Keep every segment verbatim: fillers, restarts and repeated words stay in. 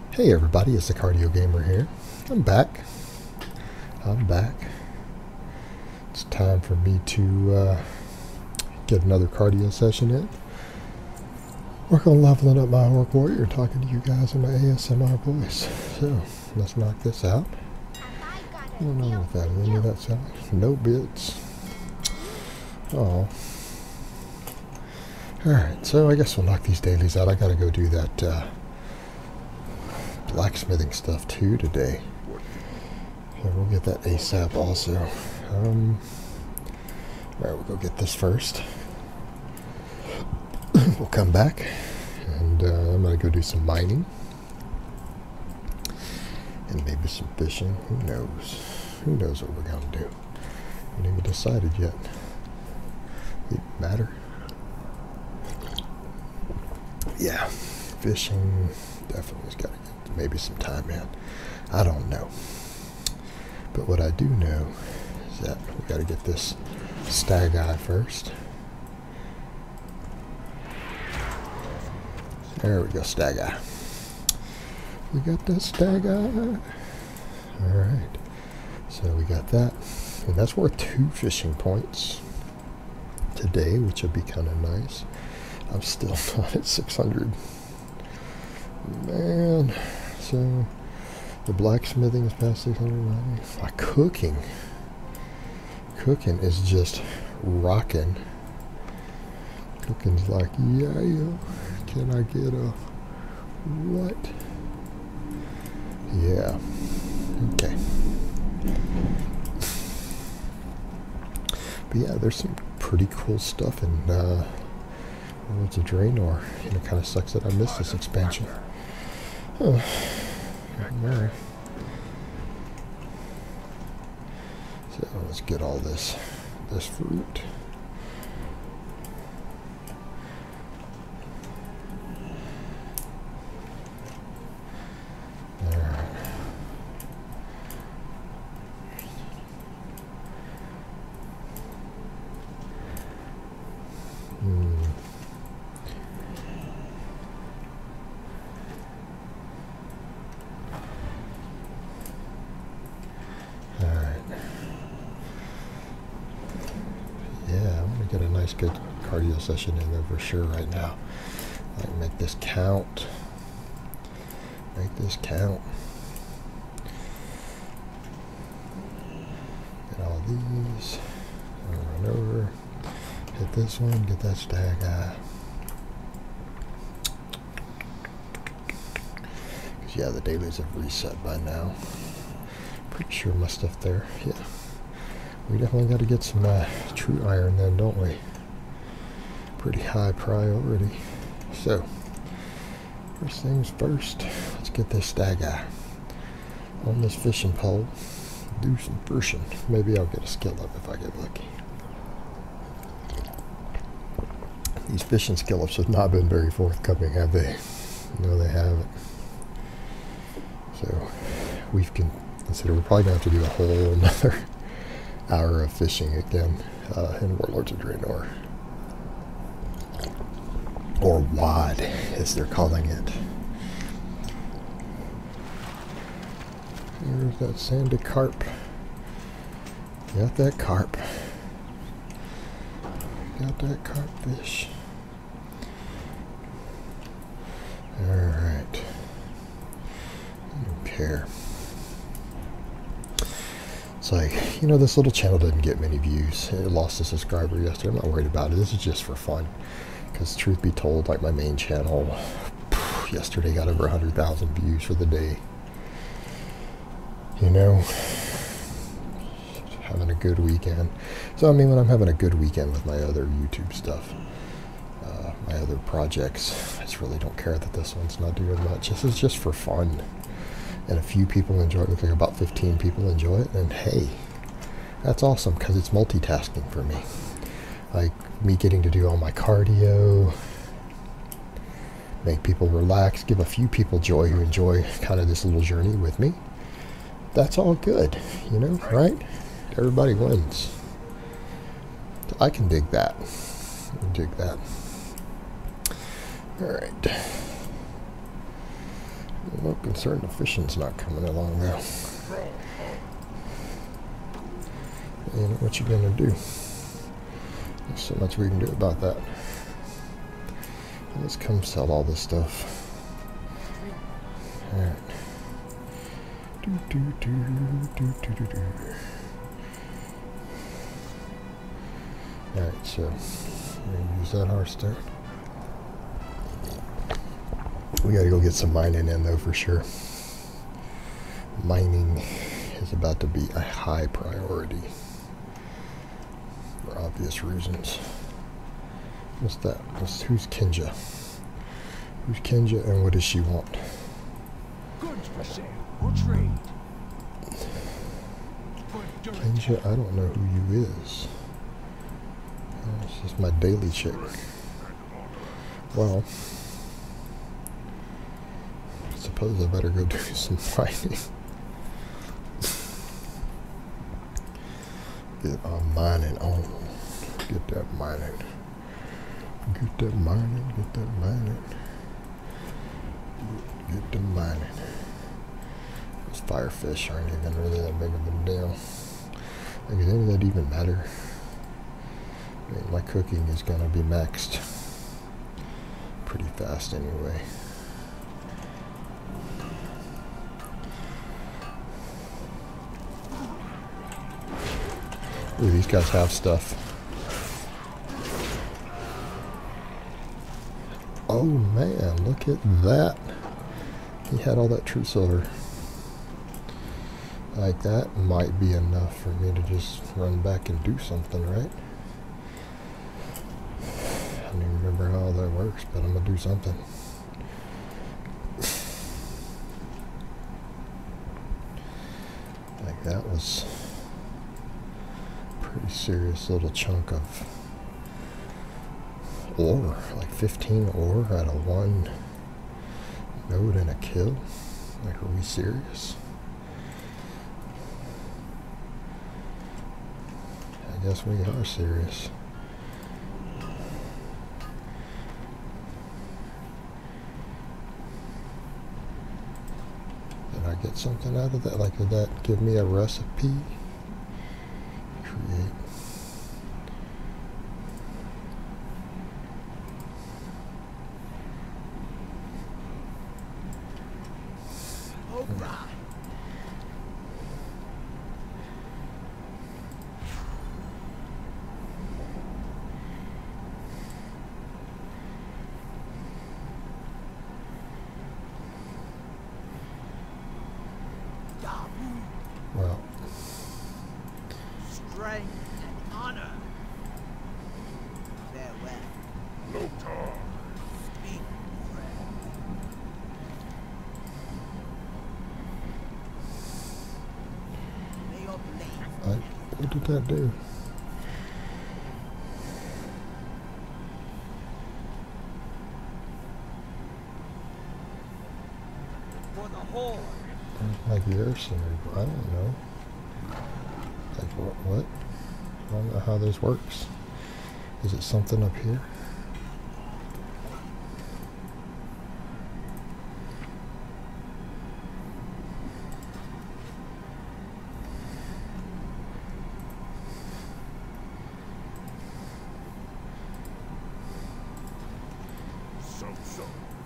Hey everybody, it's the Cardio Gamer here. I'm back. I'm back. It's time for me to uh, get another cardio session in. Work on leveling up my Orc Warrior, talking to you guys in my A S M R voice. So, let's knock this out. I don't know what that is. Any of that sound? No bits. Oh. Alright, so I guess we'll knock these dailies out. I gotta go do that uh, blacksmithing stuff too today. Yeah, we'll get that ASAP also. Um, Alright, we'll go get this first. We'll come back and uh, I'm gonna go do some mining. And maybe some fishing. Who knows? Who knows what we're gonna do? We haven't even decided yet. It matter. Yeah, fishing definitely's got to get maybe some time in. I don't know. But what I do know is that we got to get this stag eye first. There we go, stag eye. We got that stag eye. Alright. So we got that. And that's worth two fishing points today, which would be kind of nice. I'm still not at six hundred. Man. So, the blacksmithing is past six hundred ninety. My cooking. Cooking is just rocking. Cooking's like, yeah, yeah. Can I get a what? Yeah. Okay. But yeah, there's some pretty cool stuff in uh, Lords of Draenor. You know, kind of sucks that I missed this expansion. Oh. Alright. So let's get all this this fruit. Get a nice good cardio session in there for sure right now. Like make this count. Make this count. Get all these. Run over. Hit this one. Get that stag eye. Cause yeah, the dailies have reset by now. Pretty sure my stuff there. Yeah. We definitely got to get some uh, true iron then, don't we? Pretty high priority. So, first things first, let's get this stag eye on this fishing pole. Do some fishing. Maybe I'll get a skill up if I get lucky. These fishing skill ups have not been very forthcoming, have they? No, they haven't. So, we've considered we're probably going to have to do a whole another hour of fishing again uh, in Warlords of Draenor. Or W O D, as they're calling it. Here's that sandy carp. Got that carp. Got that carp fish. Alright. I don't care. It's like, you know, this little channel didn't get many views. It lost a subscriber yesterday. I'm not worried about it. This is just for fun. Because truth be told, like my main channel, phew, yesterday got over one hundred thousand views for the day. You know, having a good weekend. So, I mean, when I'm having a good weekend with my other YouTube stuff, uh, my other projects, I just really don't care that this one's not doing much. This is just for fun. And a few people enjoy it. Looks like about fifteen people enjoy it. And hey, that's awesome because it's multitasking for me. Like me getting to do all my cardio, make people relax, give a few people joy who enjoy kind of this little journey with me. That's all good, you know, right? Everybody wins. I can dig that. I can dig that. All right. I'm a little concerned the fishing's not coming along now. You know what you're gonna do. There's so much we can do about that. Let's come sell all this stuff. Alright. Do, do, do, do, do, do, do. Alright, so we're gonna use that Hearthstone. We gotta go get some mining in though for sure. Mining is about to be a high priority for obvious reasons. What's that? What's, who's Kinja? Who's Kinja and what does she want? Goods for sale or trade. Kinja, I don't know who you is. Oh, this is my daily chick. Well, I suppose I better go do some mining. Get on mining on. Get that mining. Get that mining. Get that mining. Get the mining. Those firefish aren't even really that big of a deal. Like, does any of that even matter? I mean, my cooking is gonna be maxed pretty fast anyway. Ooh, these guys have stuff. Oh man, look at that. He had all that true silver. Like, that might be enough for me to just run back and do something, right? I don't even remember how all that works, but I'm gonna do something. Like, that was a pretty serious little chunk of ore. Like fifteen ore out of one node and a kill. Like, are we serious? I guess we are serious. Did I get something out of that? Like, did that give me a recipe? Create. All right. Well, Strength and honor. Farewell. Lotar. Speak, friend. May your blade I, what did that do? for the horde. Like Yerson, I don't know. Like what? What? I don't know how this works. Is it something up here? So so.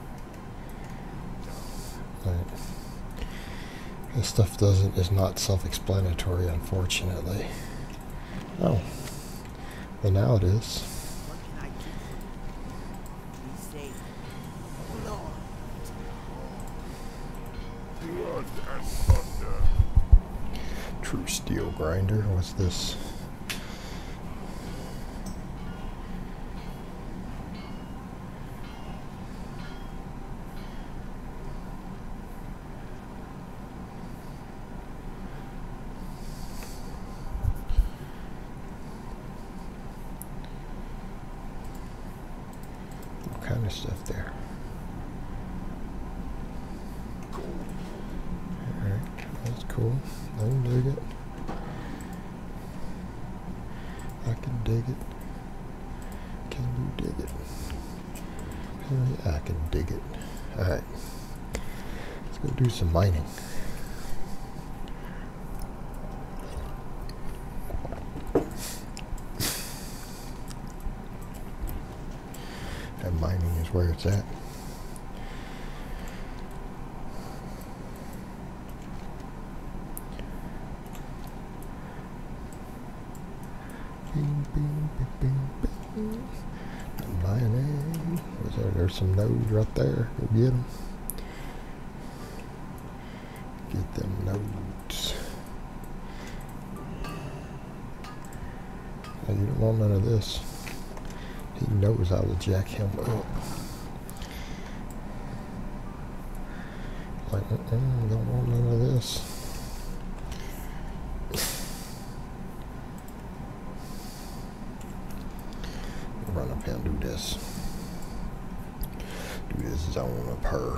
Right. This stuff doesn't is not self-explanatory, unfortunately. Oh, well now it is. What can I do? Please say, Lord. Blood and thunder. True steel grinder. What's this? Kind of stuff there. Alright, that's cool. I can dig it. I can dig it. Can you dig it? Hell yeah, I can dig it. Alright. go do some mining. And mining is where it's at. Bing, bing, bing, bing, bing. Mining. Was there, there's some nodes right there. Go get them. Get them nodes. Now you don't want none of this. He knows I will jack him up. Like, uh-uh, don't want none of this. Run up here and do this. Do this zone of her.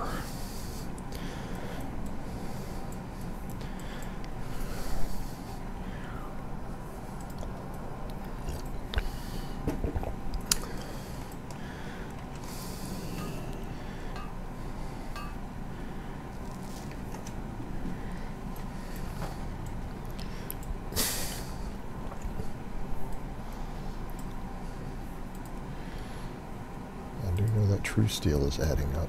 True steel is adding up.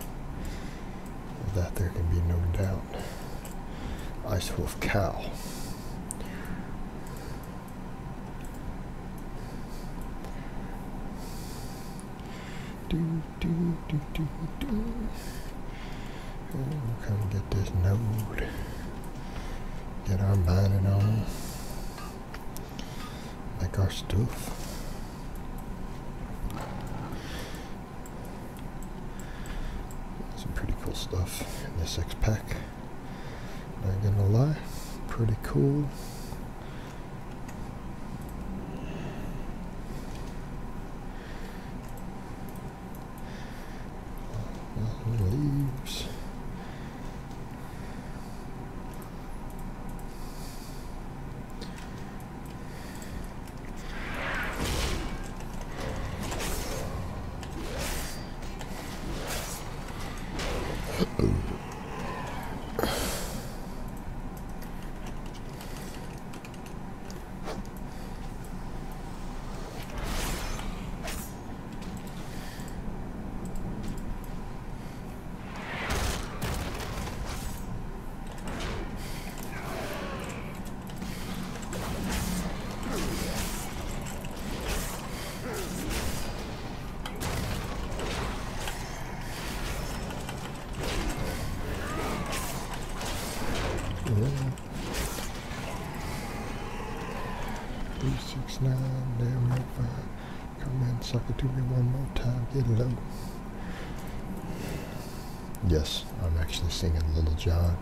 Of that there can be no doubt. Ice Wolf Cow. Do do do do do. Oh, come get this node. Get our mining on. Make our stuff. Stuff in this six pack. Not gonna lie, pretty cool. Uh, leaves. three six nine, damn no five. Come in, suck it to me one more time, get low. Yes, I'm actually singing Little John.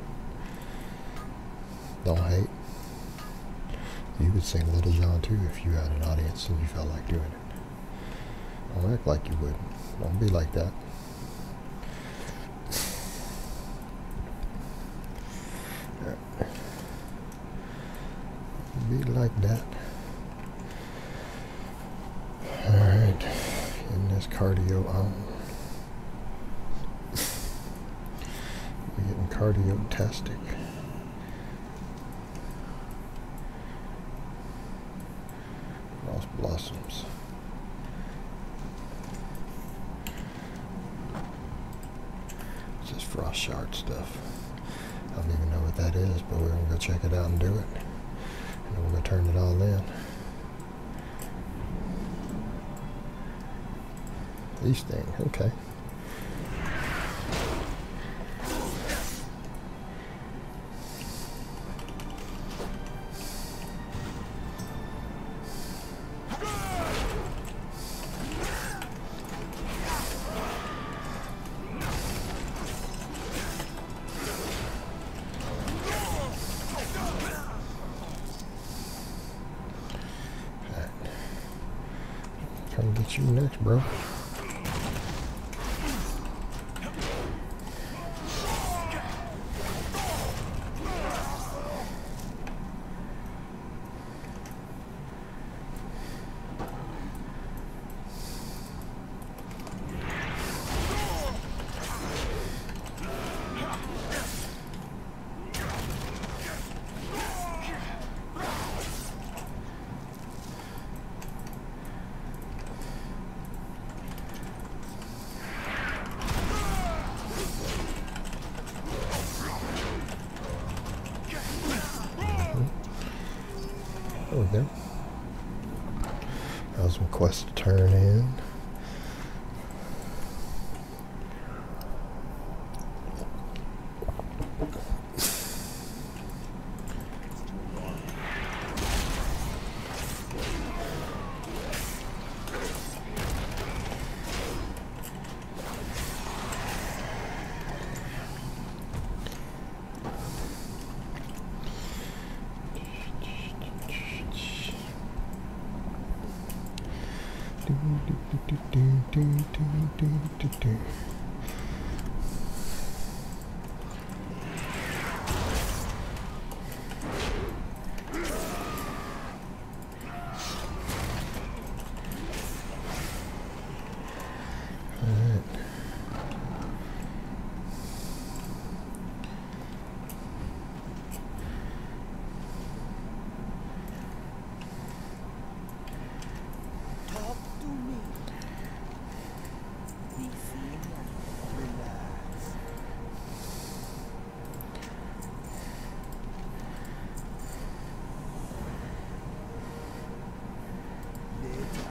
Don't hate. You could sing Little John too if you had an audience and you felt like doing it. Don't act like you wouldn't. Don't be like that. Be like that. Alright, in this cardio on. We're getting cardio-tastic. Frost blossoms. It's just frost shard stuff. I don't even know what that is, but we're gonna go check it out and do it. And we're going to turn it all in. These things, okay. Come get you next, bro. go. That was some quests to turn in. Talk to me. Be seen. Relax. Later.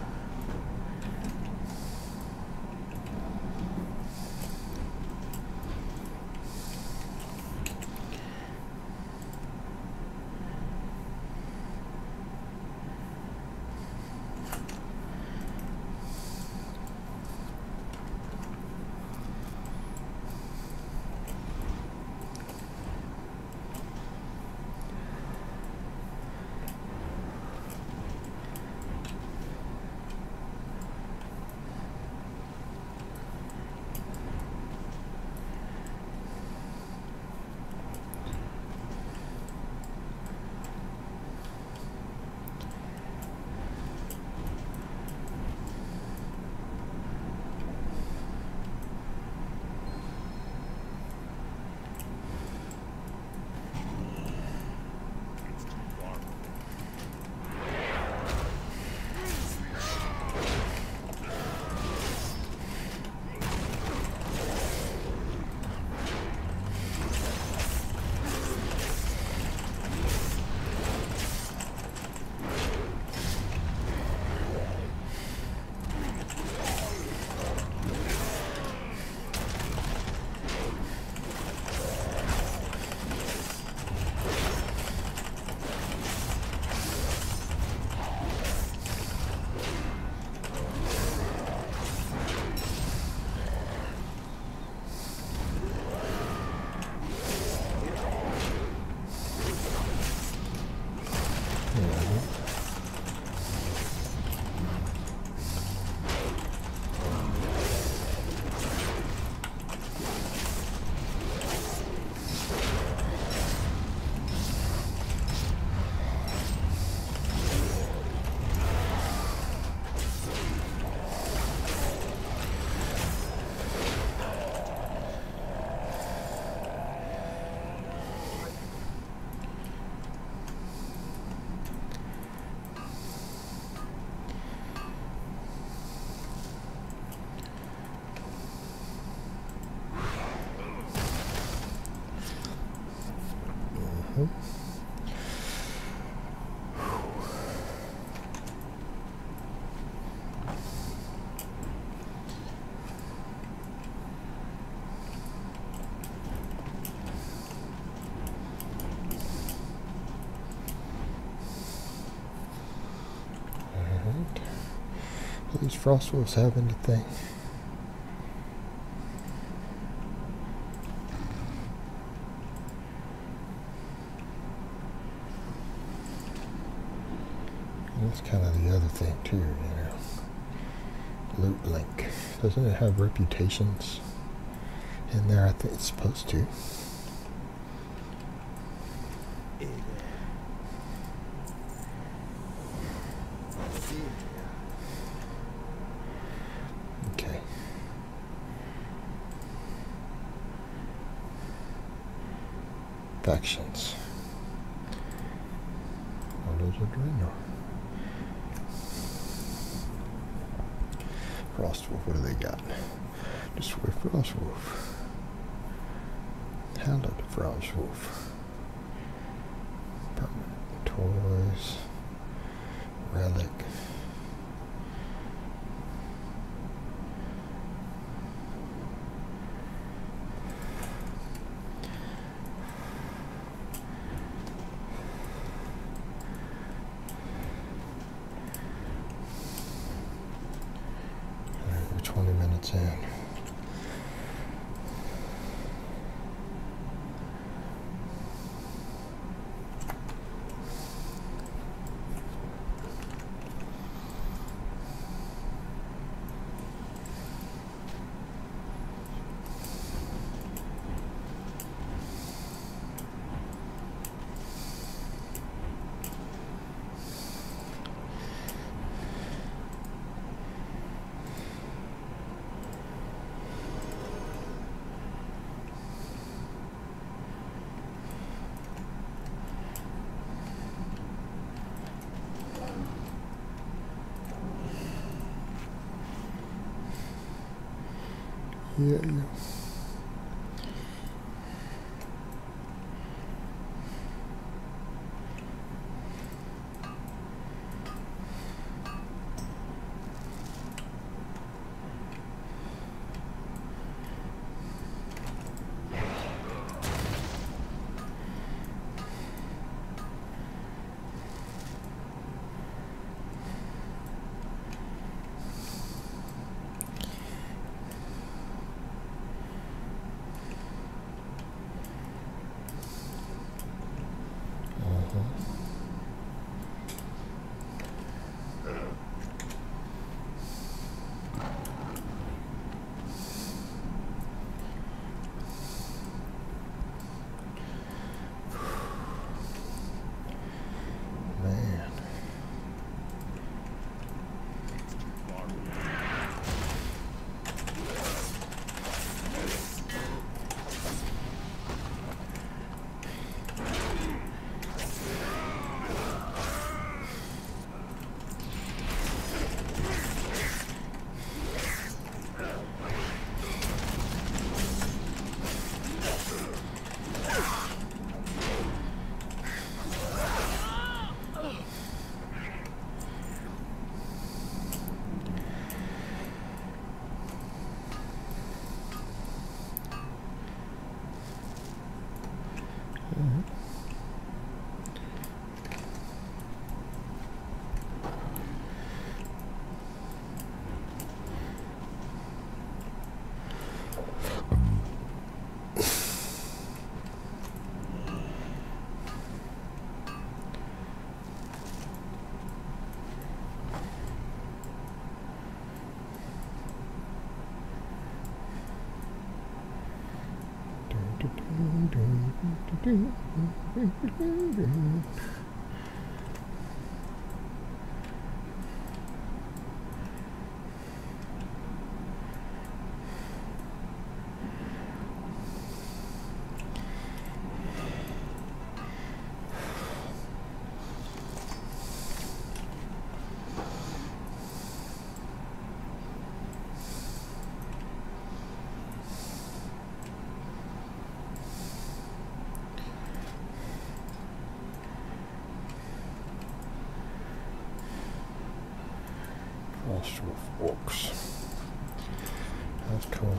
Are these Frostwolves have anything? That's kind of the other thing too, you know. Loot Link. Doesn't it have reputations in there? I think it's supposed to. Okay. Factions. Orders of Draenor. Frostwolf, what do they got? Destroy Frostwolf. Handle the Frostwolf. Permanent toys. Relic. Alright, we're twenty minutes in. Yeah, yeah. Man. Astral Forks. That's cool.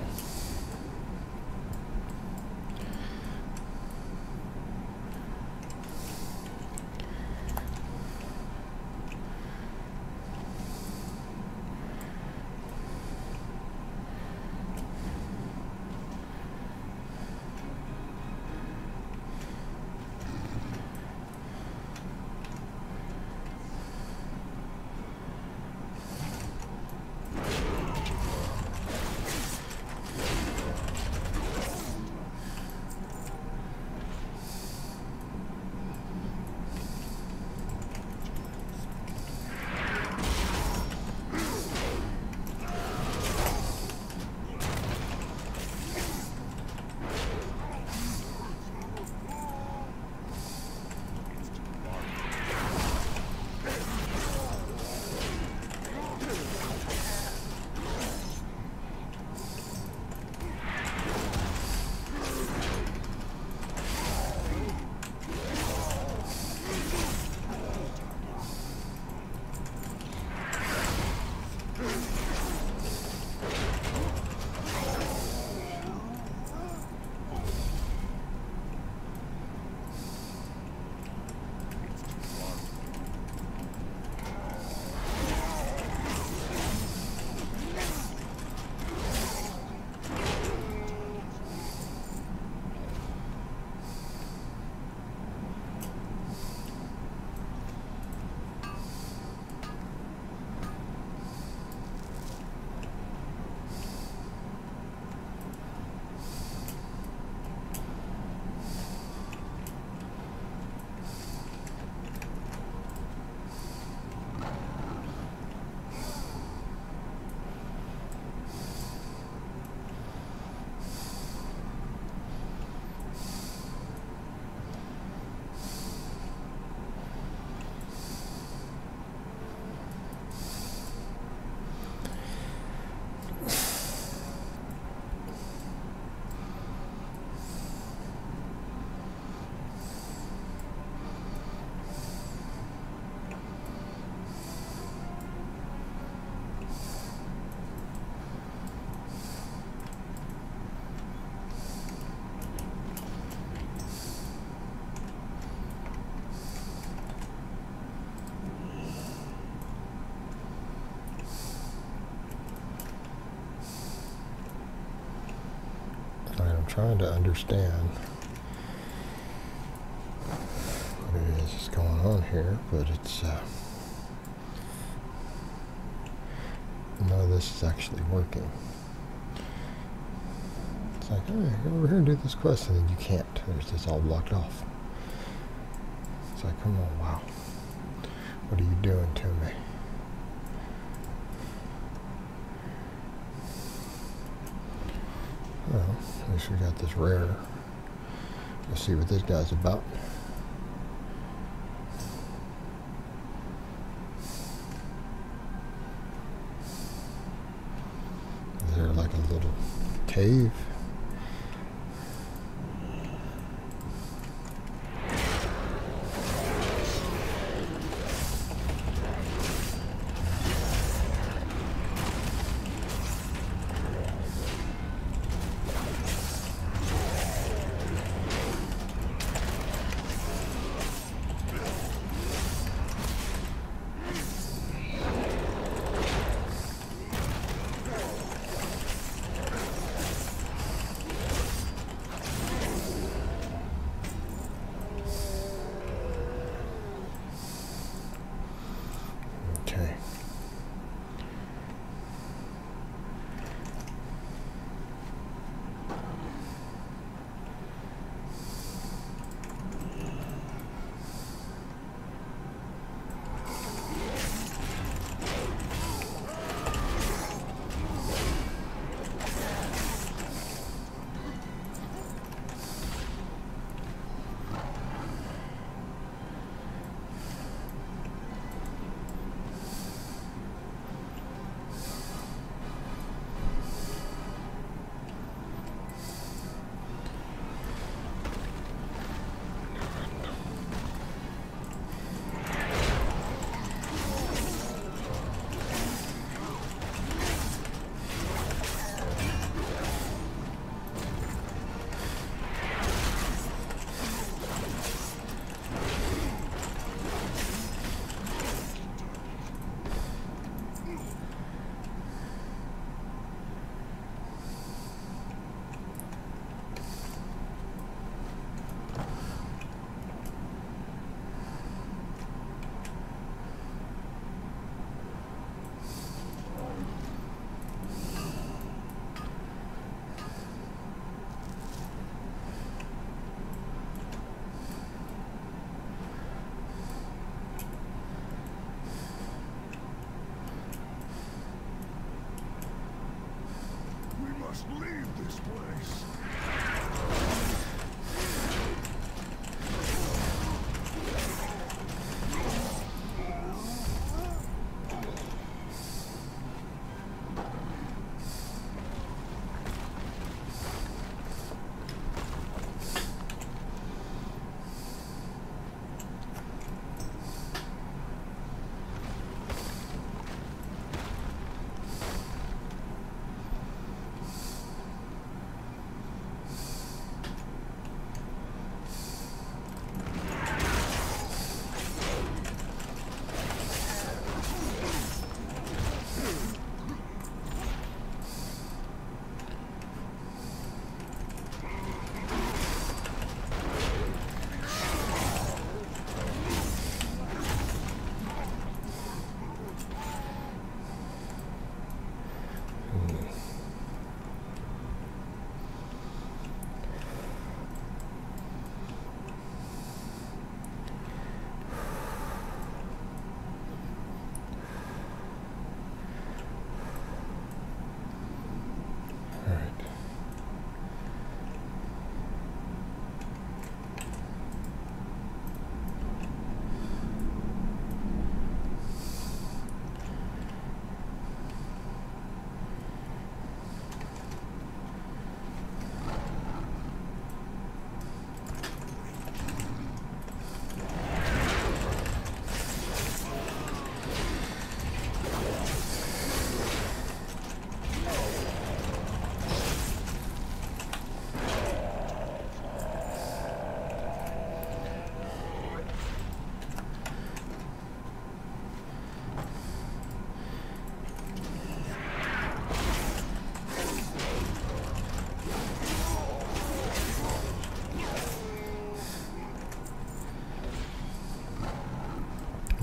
trying to understand what it is that's going on here, but it's uh, none of this is actually working. It's like, hey, go over here and do this quest, and then you can't. There's just all blocked off. It's like, come on, wow. What are you doing to me? Well, at least we got this rare. Let's see what this guy's about. Is there like a little cave? Okay. We must leave this place.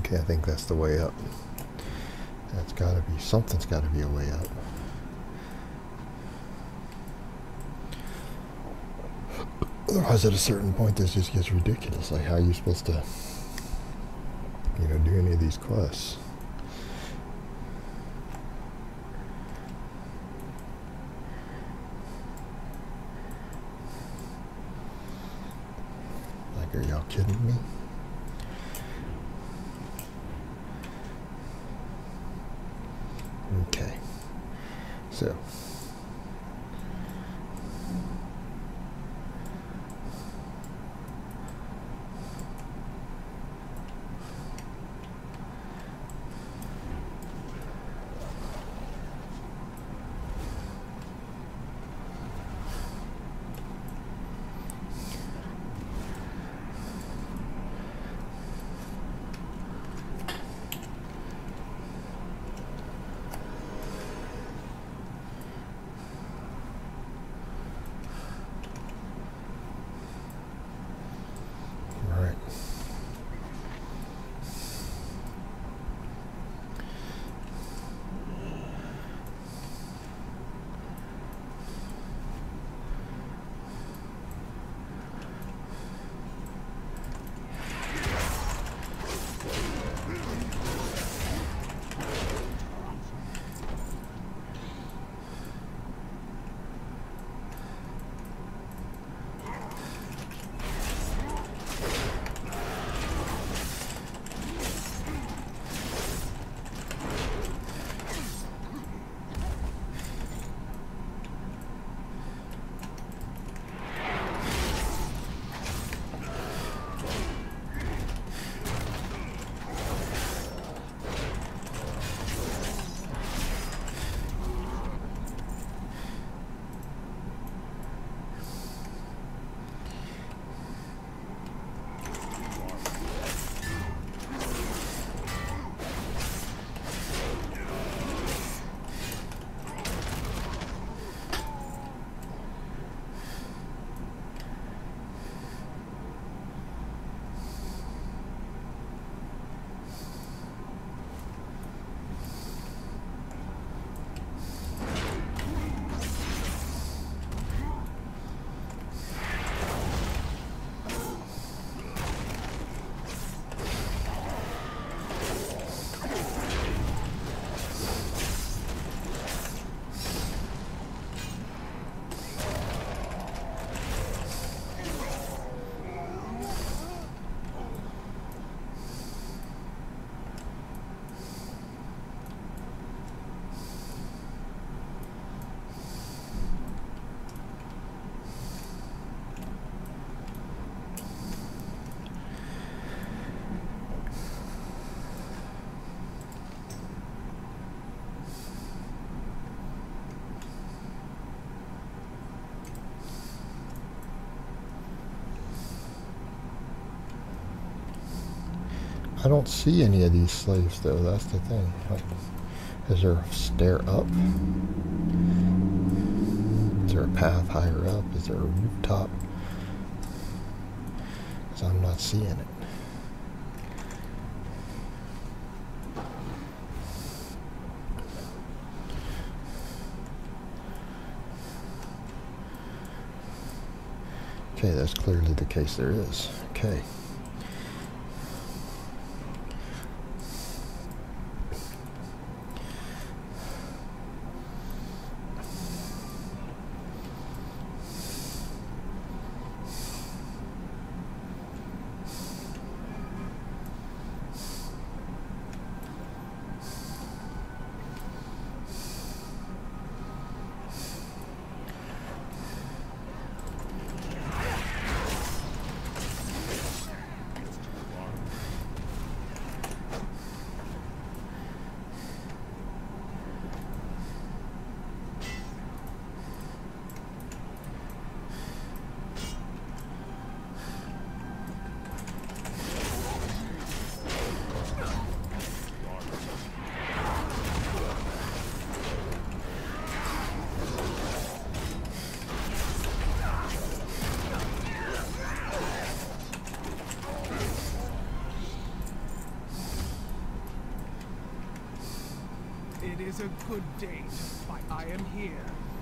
Okay, I think that's the way up. That's gotta be, something's gotta be a way up. Otherwise, at a certain point, this just gets ridiculous. Like, how are you supposed to, you know, do any of these quests? Like, are y'all kidding me? Okay, so. I don't see any of these slaves though, that's the thing. Like, is there a stair up? Is there a path higher up? Is there a rooftop? Because I'm not seeing it. Okay, that's clearly the case there is. Okay. is a good day to fight. I am here.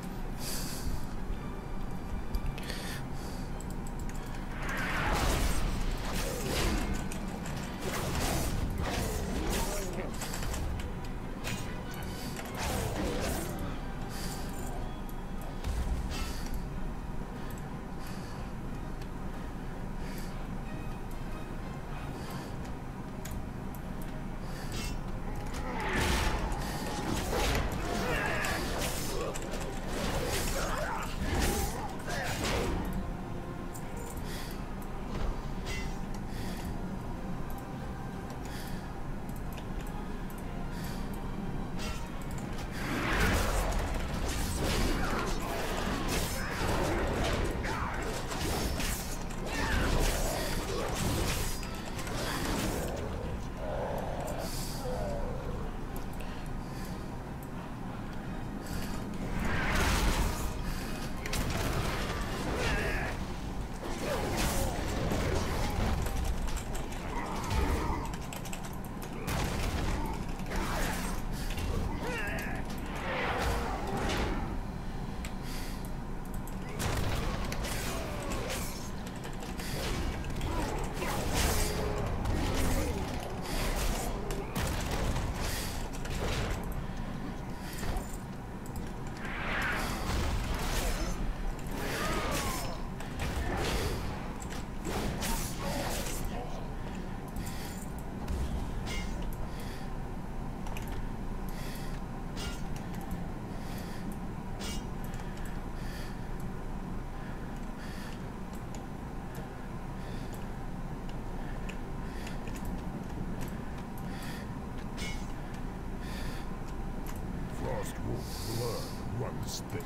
Frostwolf blood runs thick.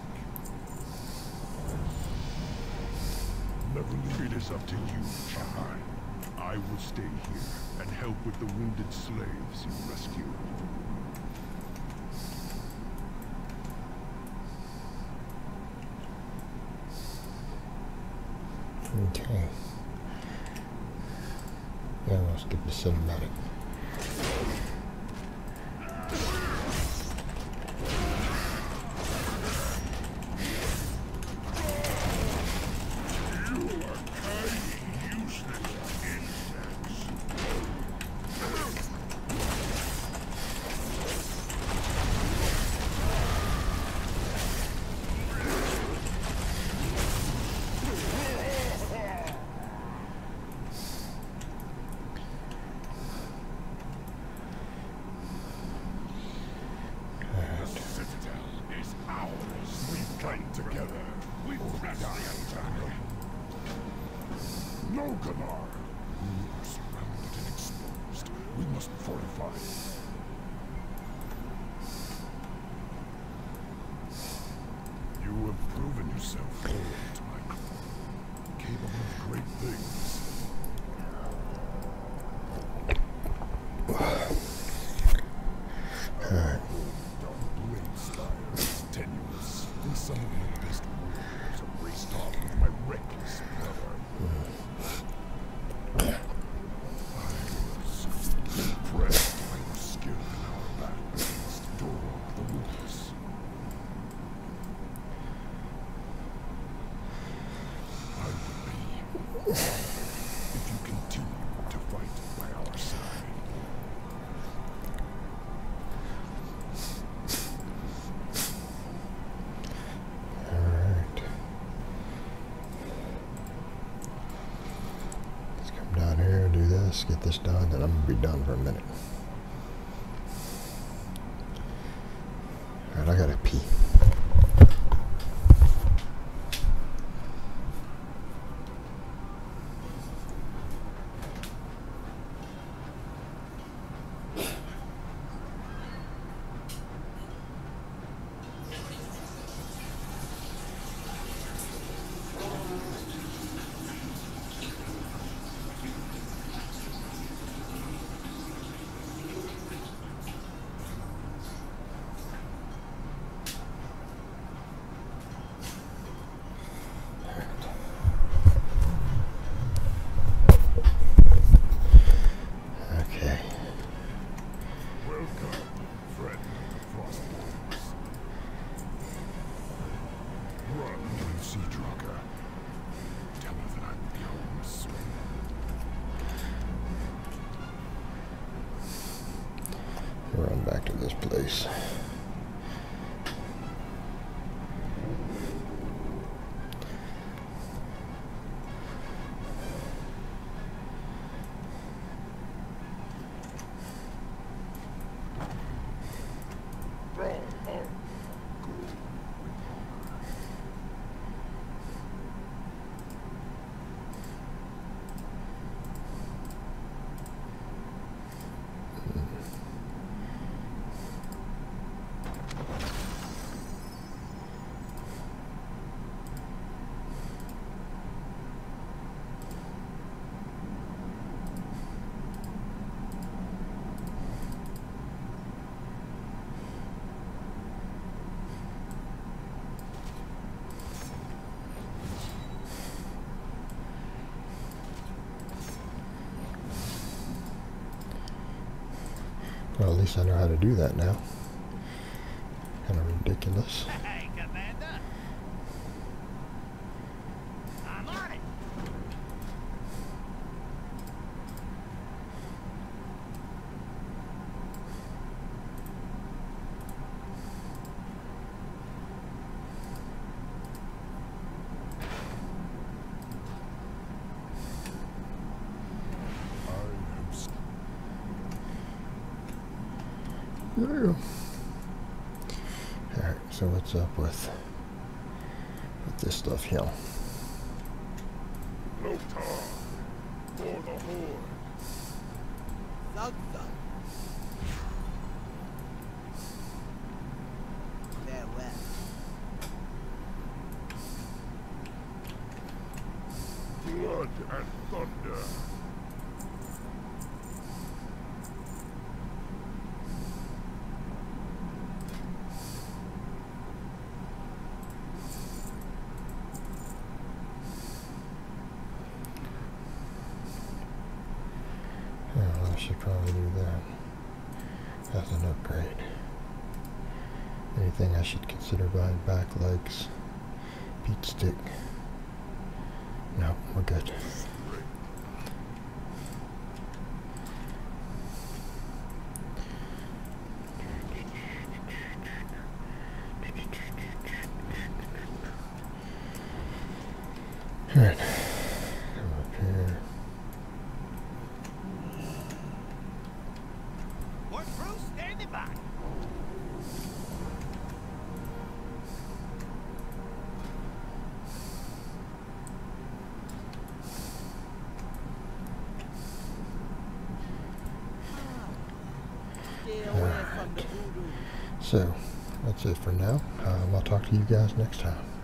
Never leave. It is up to you, Shahai. I will stay here and help with the wounded slaves you rescued. Okay. Yeah, let's get the cinematic. Together, we press the attack. No, Galar. We are surrounded and exposed. We must fortify. You have proven yourself old, Michael. Capable of great things. Alright. Blade style is tenuous, and some of my best warriors are raced off with my reckless brother. I was impressed by your skill in our battle against Dorog the Ruthless. I would be if you continue to fight by our side. Alright. Let's come down here and do this, get this done, then I'm going to be done for a minute. Alright, I gotta pee. this place. Well, at least I know how to do that now. Kind of ridiculous. Hey, Commander. I'm on it. Yeah. Alright, so what's up with, with this stuff here? Lothar, for the Horde. Thug thug. Farewell. Blood and thunder. Oh, I should probably do that as an upgrade. Anything I should consider buying back, legs, beat stick? No, we're good. Alright, come up here. Port crew standing by. Stay away from the voodoo. So, that's it for now. Um, I'll talk to you guys next time.